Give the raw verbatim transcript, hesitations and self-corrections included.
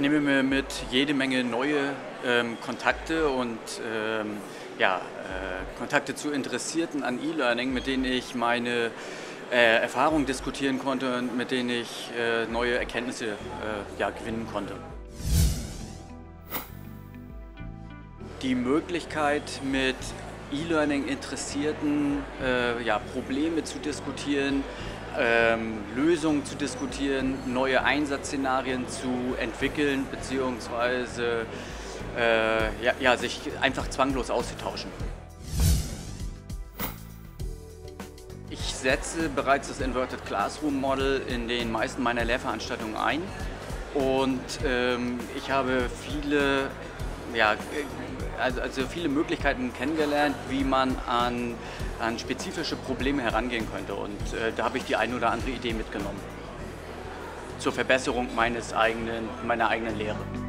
nehme mir mit jede Menge neue ähm, Kontakte und ähm, ja, äh, Kontakte zu Interessierten an E-Learning, mit denen ich meine äh, Erfahrungen diskutieren konnte und mit denen ich äh, neue Erkenntnisse äh, ja, gewinnen konnte. Die Möglichkeit, mit E-Learning-Interessierten äh, ja, Probleme zu diskutieren, ähm, Lösungen zu diskutieren, neue Einsatzszenarien zu entwickeln bzw. Äh, ja, ja, sich einfach zwanglos auszutauschen. Ich setze bereits das Inverted Classroom Model in den meisten meiner Lehrveranstaltungen ein und ähm, ich habe viele Ja, also viele Möglichkeiten kennengelernt, wie man an, an spezifische Probleme herangehen könnte. Und äh, da habe ich die eine oder andere Idee mitgenommen zur Verbesserung meines eigenen, meiner eigenen Lehre.